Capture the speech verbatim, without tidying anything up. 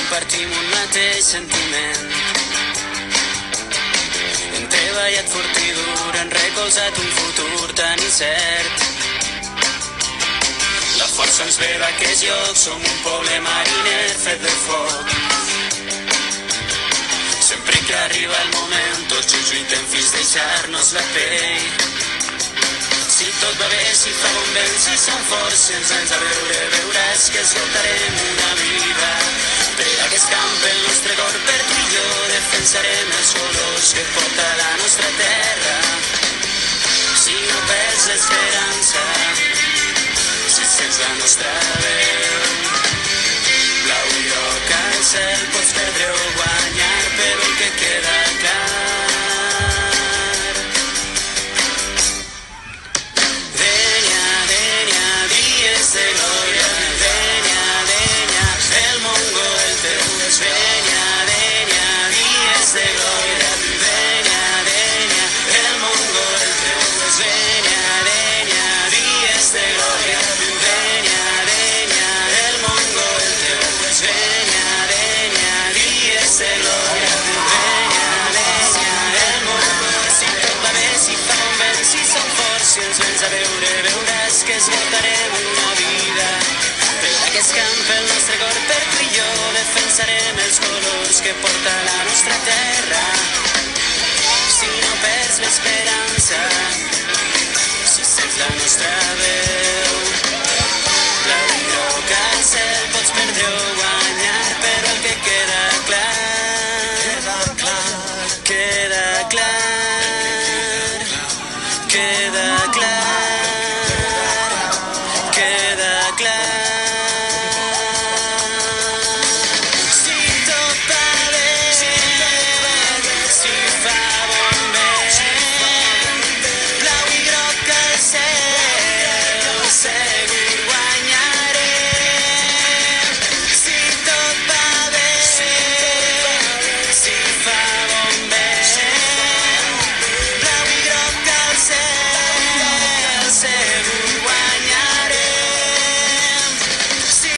compartim un mateix sentiment. En treballat fort i dur, han recolzat un futur tan incert. La força ens ve d'aquest lloc, som un poble mariner fet de foc. Sempre que arriba el moment, tots junts lluitem fins deixar-nos la pell. Si tot va bé, si fa bon vent, si som forts, si ens anys a veure, veuràs que escoltarem una vida. Per aquest camp, el nostre cor, per tu i jo, defensarem els colors que porta la nostra terra. Si no perds l'esperança, si sents la nostra veu, blau i groc al cel, pots perdre o guanyar, però el que queda clar. Denya, denya, dies de glòria, denya, denya, el Mongo el teu és. Denya, denya, dies de glòria, denya, denya, el Mongo el teu és. Denya, denya, dies de glòria, denya, denya, el Mongo el teu és. Denya, denya, dies de glòria, denya, denya, el Mongo. Si tot va bé, si fa bon vent, si som forts, si ens vens a veure, veuràs que esgotarem una vida. Per aquest camp, el nostre cor, per tu i jo, defensarem els colors que porta la nostra terra.